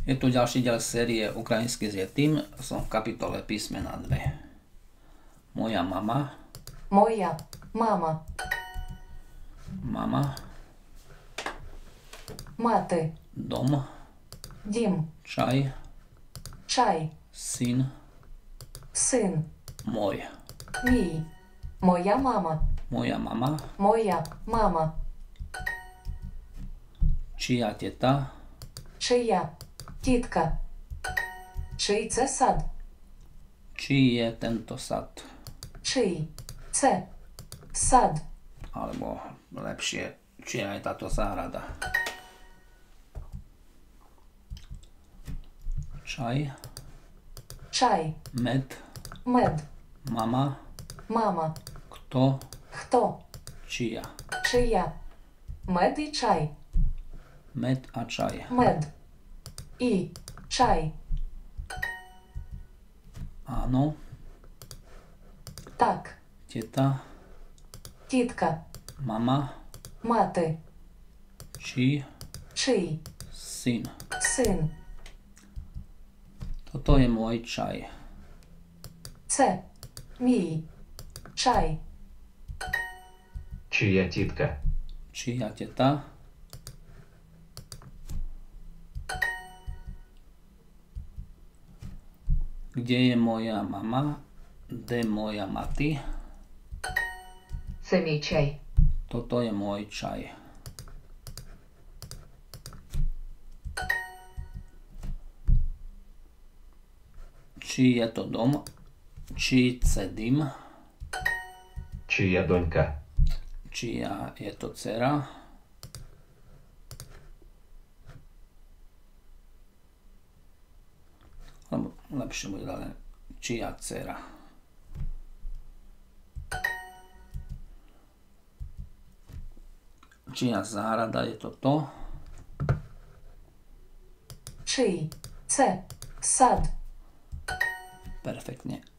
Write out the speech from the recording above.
Je tu ďalší diel série Ukrajinsky s Jetým. Som v kapitole písmena 2. Moja mama. Moja mama. Mama. Мати. Dom. Дім. Čaj. Чай. Syn. Син. Môj. Мій. Моя мама. Moja mama. Моя мама. Čia teta. Чия. Тітка. Чий це сад? Čí je tento sad? Чий це сад? Alebo lepšie, čia je táto záhrada? Čaj. Чай. Med. Мед. Mama. Мама. Kto? Хто? Čia. Чия? Мед і чай. Med a čaj. Мед. І чай. Áno. Так. Teta. Тітка. Mama. Мати. Či. Чий? Syn. Син. Toto je môj čaj. Це мій чай. Чия тітка? Čia teta. Kde je moja mama? Kde moja mati? Це мій чай. Toto je môj čaj. Či je to dom? Či це dym? Чия донька? Čia je to dcera? Alebo lepšie bude len čia dcera. Čia záhrada je to? Чий це сад? Perfektne.